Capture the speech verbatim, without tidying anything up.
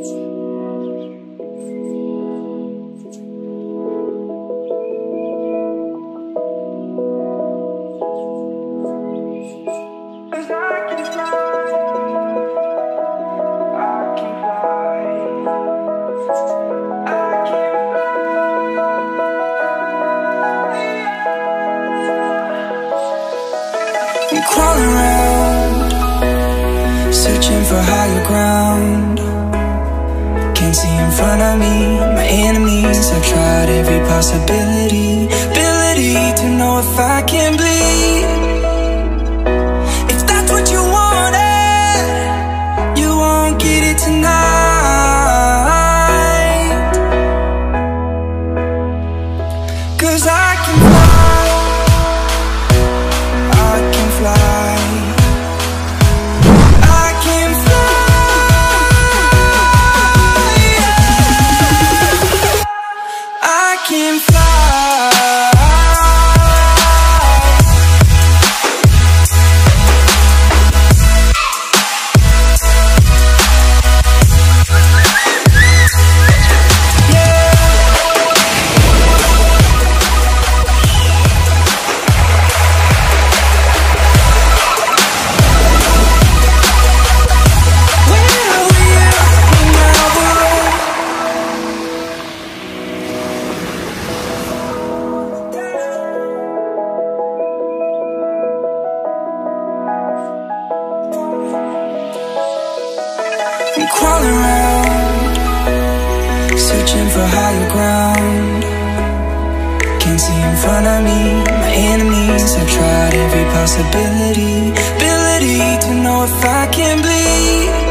Crawling around, searching for higher ground. Can't see in front of me, my enemies. I've tried every possibility, ability to know if I can bleed. If that's what you wanted, you won't get it tonight. 'Cause I can fly, I can fly, I can fly, yeah. I can fly. I'm crawling around, searching for higher ground. Can't see in front of me, my enemies. I've tried every possibility, ability to know if I can bleed.